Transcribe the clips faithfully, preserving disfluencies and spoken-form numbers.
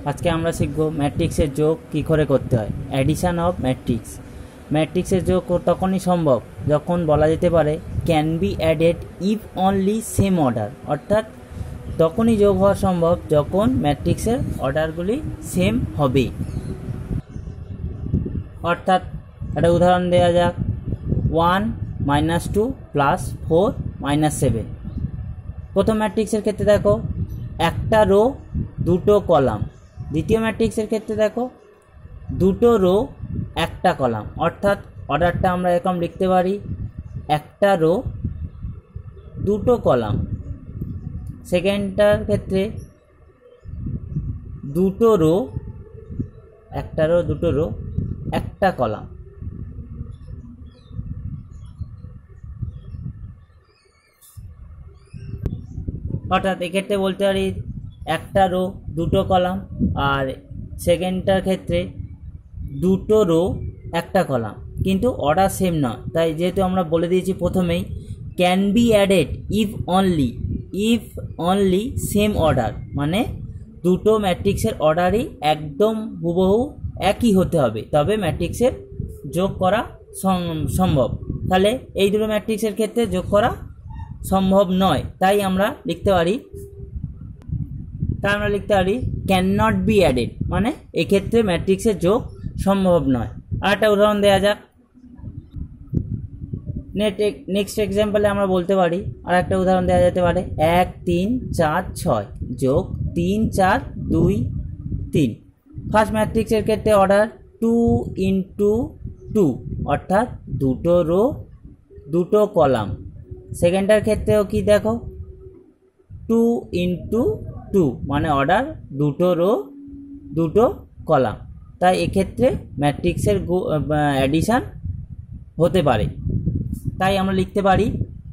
আজকে আমরা শিখব ম্যাট্রিক্সের যোগ কী করে করতে হয়। Addition of matrix. ম্যাট্রিক্সের যোগ তখনই সম্ভব যখন বলা যেতে পারে can be added if only same order, অর্থাৎ তখনই যোগ হওয়া সম্ভব যখন ম্যাট্রিক্সের অর্ডারগুলি সেম হবে। অর্থাৎ একটা উদাহরণ দেওয়া যাক, one minus two plus four minus seven. প্রথম ম্যাট্রিক্সের ক্ষেত্রে দেখো একটা রো দুটো কলাম, দ্বিতীয় ম্যাট্রিক্সের ক্ষেত্রে দেখো দুটো রো একটা কলাম, অর্থাৎ অর্ডারটা আমরা এরকম লিখতে পারি একটা রো দুটো কলাম। সেকেন্ডটার ক্ষেত্রে দুটো রো একটা রো দুটো রো একটা কলাম। অর্থাৎ এক্ষেত্রে বলতে পারি একটা রো দুটো কলাম, আর সেকেন্ডটার ক্ষেত্রে দুটো রো একটা কলাম, কিন্তু অর্ডার সেম নয়। তাই যেহেতু আমরা বলে দিয়েছি প্রথমেই can be added if only if only same order, মানে দুটো ম্যাট্রিক্সের অর্ডারই একদম হুবহু একই হতে হবে, তবে ম্যাট্রিক্সের যোগ করা সম্ভব। তাহলে এই দুটো ম্যাট্রিক্সের ক্ষেত্রে যোগ করা সম্ভব নয়, তাই আমরা লিখতে পারি তাই আমরা লিখতে পারি ক্যান নট বি অ্যাডেড, মানে এক্ষেত্রে ম্যাট্রিক্সের যোগ সম্ভব নয়। আর একটা উদাহরণ দেওয়া যাক, নেট নেক্সট এক্সাম্পলে আমরা বলতে পারি আর একটা উদাহরণ দেওয়া যেতে পারে এক তিন চার ছয় যোগ তিন চার দুই তিন। ফার্স্ট ম্যাট্রিক্সের ক্ষেত্রে অর্ডার টু ইন্টু টু, অর্থাৎ দুটো রো দুটো কলাম। সেকেন্ডটার ক্ষেত্রেও কি দেখো টু ইন্টু টু, মানে অর্ডার দুটো রো দুটো কলাম। তাই এক্ষেত্রে ম্যাট্রিক্সের অ্যাডিশান হতে পারে, তাই আমরা লিখতে পারি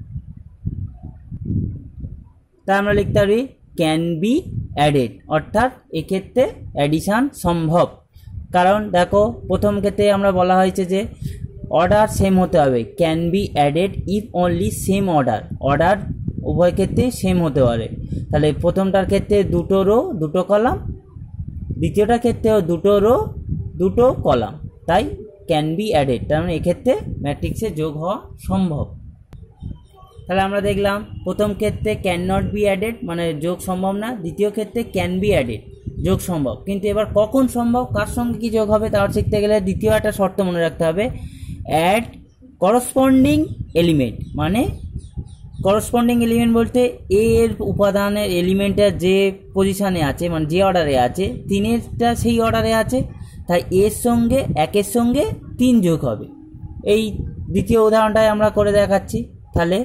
তাই আমরা লিখতে পারি ক্যান বি অ্যাডেড, অর্থাৎ এক্ষেত্রে অ্যাডিশান সম্ভব। কারণ দেখো প্রথম ক্ষেত্রে আমরা বলা হয়েছে যে অর্ডার সেম হতে হবে, can be added if only same order, order উভয় ক্ষেত্রেই সেম হতে পারে। তাহলে প্রথমটার ক্ষেত্রে দুটো রো দুটো কলাম, দ্বিতীয়টার ক্ষেত্রেও দুটো রো দুটো কলাম, তাই ক্যান বি অ্যাডেড, তার মানে এক্ষেত্রে ম্যাট্রিক্সে যোগ হওয়া সম্ভব। তাহলে আমরা দেখলাম প্রথম ক্ষেত্রে ক্যান নট বি অ্যাডেড মানে যোগ সম্ভব না, দ্বিতীয় ক্ষেত্রে ক্যান বি অ্যাডেড যোগ সম্ভব। কিন্তু এবার কখন সম্ভব, কার সঙ্গে কি যোগ হবে, তার শিখতে গেলে দ্বিতীয় একটা শর্ত মনে রাখতে হবে, অ্যাড করসপন্ডিং এলিমেন্ট। মানে করসপন্ডিং এলিমেন্ট বলতে এর উপাদানের এলিমেন্টটা যে পজিশানে আছে, মানে যে অর্ডারে আছে, তিনেরটা সেই অর্ডারে আছে, তাই এর সঙ্গে একের সঙ্গে তিন যোগ হবে। এই দ্বিতীয় উদাহরণটাই আমরা করে দেখাচ্ছি। তাহলে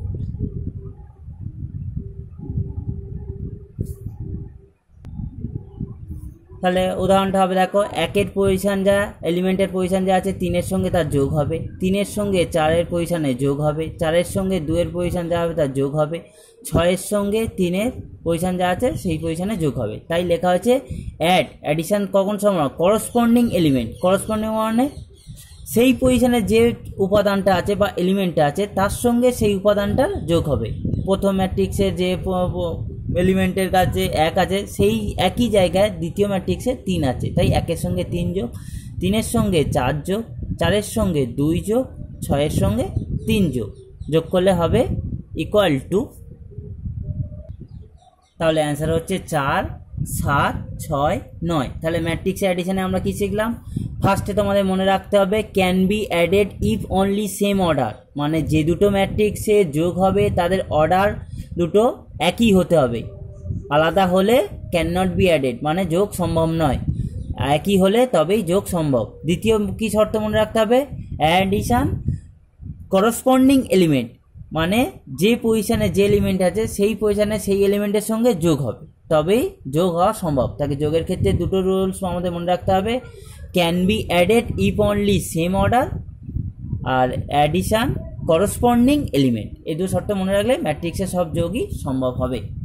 তাহলে উদাহরণটা হবে দেখো একের পজিশান যা এলিমেন্টের পজিশান যা আছে তিনের সঙ্গে তার যোগ হবে, তিনের সঙ্গে চারের পজিশানে যোগ হবে, চারের সঙ্গে দুয়ের পজিশান যা হবে তার যোগ হবে, ছয়ের সঙ্গে তিনের পজিশান যা আছে সেই পজিশানে যোগ হবে। তাই লেখা হয়েছে অ্যাড অ্যাডিশান কখন সম্ভব, করসপন্ডিং এলিমেন্ট। করসপন্ডিং মানে সেই পজিশানে যে উপাদানটা আছে বা এলিমেন্টটা আছে তার সঙ্গে সেই উপাদানটার যোগ হবে। প্রথম ম্যাট্রিক্সে যে এলিমেন্টের কাছে এক আছে সেই একই জায়গায় দ্বিতীয় ম্যাট্রিক্সে তিন আছে, তাই একের সঙ্গে তিন যোগ, তিনের সঙ্গে চার যোগ, চারের সঙ্গে দুই যোগ, ছয়ের সঙ্গে তিন যোগ, যোগ করলে হবে ইকুয়াল টু, তাহলে অ্যান্সার হচ্ছে চার সাত ছয় নয়। তাহলে ম্যাট্রিক্স অ্যাডিশনে আমরা কি শিখলাম, ফার্স্টে তোমাদের মনে রাখতে হবে can be added if only same order, মানে যে দুটো ম্যাট্রিক্সে যোগ হবে তাদের অর্ডার দুটো একই হতে হবে, আলাদা হলে ক্যান নট বি অ্যাডেড মানে যোগ সম্ভব নয়, একই হলে তবেই যোগ সম্ভব। দ্বিতীয় কি শর্ত মনে রাখতে হবে, অ্যাডিশান করসপন্ডিং এলিমেন্ট, মানে যে পজিশানে যে এলিমেন্ট আছে সেই পজিশানে সেই এলিমেন্টের সঙ্গে যোগ হবে, তবেই যোগ হওয়া সম্ভব। তাকে যোগের ক্ষেত্রে দুটো রুলস আমাদের মনে রাখতে হবে, can be added if only same order আর অ্যাডিশান করসপন্ডিং এলিমেন্ট। এই দু শর্ত মনে রাখলে ম্যাট্রিক্সের সব যোগই সম্ভব হবে।